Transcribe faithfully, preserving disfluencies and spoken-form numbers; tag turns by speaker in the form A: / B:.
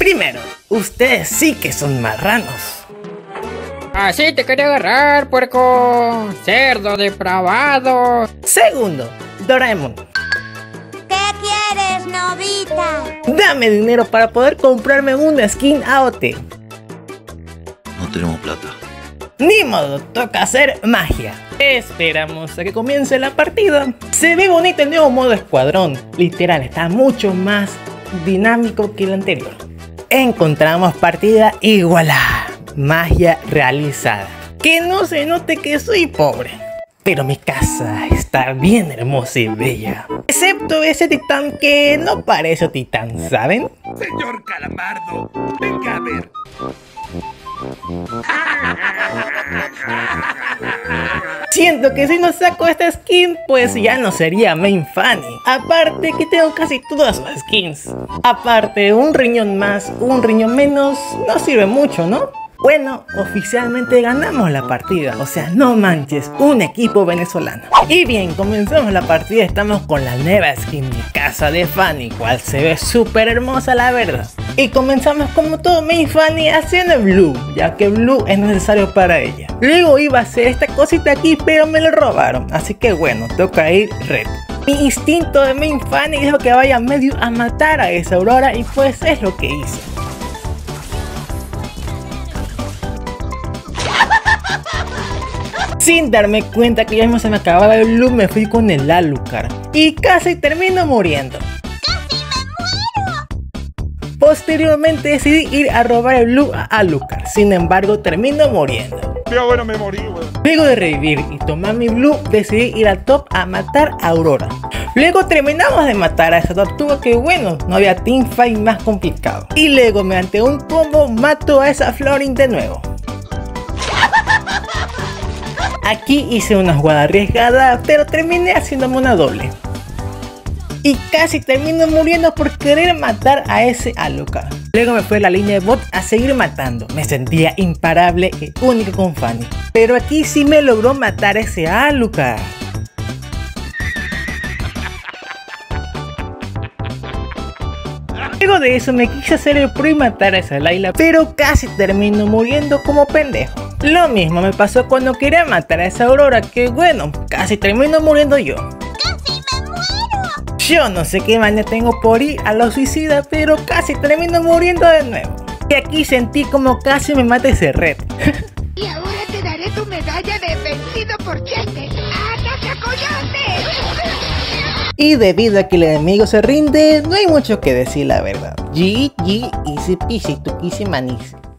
A: Primero, ustedes sí que son marranos.
B: Así te quería agarrar, puerco. Cerdo depravado.
A: Segundo, Doraemon.
C: ¿Qué quieres, Nobita?
A: Dame dinero para poder comprarme una skin A O T.
D: No tenemos plata.
A: Ni modo, toca hacer magia. Esperamos a que comience la partida. Se ve bonito el nuevo modo escuadrón. Literal, está mucho más dinámico que el anterior. Encontramos partida y voilà, magia realizada. Que no se note que soy pobre, pero mi casa está bien hermosa y bella. Excepto ese titán que no parece titán, ¿saben?
E: Señor Calamardo, venga a ver.
A: Siento que si no saco esta skin, pues ya no sería Main Fanny. Aparte que tengo casi todas las skins. Aparte, un riñón más, un riñón menos, no sirve mucho, ¿no? Bueno, oficialmente ganamos la partida, o sea, no manches, un equipo venezolano. Y bien, comenzamos la partida, estamos con la nueva skin de casa de Fanny, cual se ve súper hermosa la verdad. Y comenzamos como todo Main Fanny haciendo Blue, ya que Blue es necesario para ella. Luego iba a hacer esta cosita aquí, pero me lo robaron, así que bueno, toca ir Red. Mi instinto de Main Fanny dijo que vaya medio a matar a esa Aurora y pues es lo que hice. Sin darme cuenta que ya mismo se me acababa el Blue, me fui con el Alucard y casi termino muriendo.
C: ¡Casi me muero!
A: Posteriormente decidí ir a robar el Blue a Alucard, sin embargo termino muriendo.
E: Pero bueno, me morí, weón.
A: Luego de revivir y tomar mi Blue, decidí ir al top a matar a Aurora. Luego terminamos de matar a esa tortuga que bueno, no había teamfight más complicado. Y luego mediante un combo mato a esa Florin de nuevo. Aquí hice una jugada arriesgada, pero terminé haciéndome una doble. Y casi termino muriendo por querer matar a ese Alucard. Luego me fue a la línea de bot a seguir matando. Me sentía imparable y único con Fanny. Pero aquí sí me logró matar a ese Alucard. Luego de eso me quise hacer el pro y matar a esa Layla, pero casi termino muriendo como pendejo. Lo mismo me pasó cuando quería matar a esa Aurora, que bueno, casi termino muriendo yo.
C: ¡Casi me muero!
A: Yo no sé qué maña tengo por ir a los suicidas, pero casi termino muriendo de nuevo. Y aquí sentí como casi me mata ese Red.
F: Y ahora te daré tu medalla de vencido por Chester. ¡Ataca, coyote!
A: Y debido a que el enemigo se rinde, no hay mucho que decir la verdad. G G, easy peasy, tukisi manisi.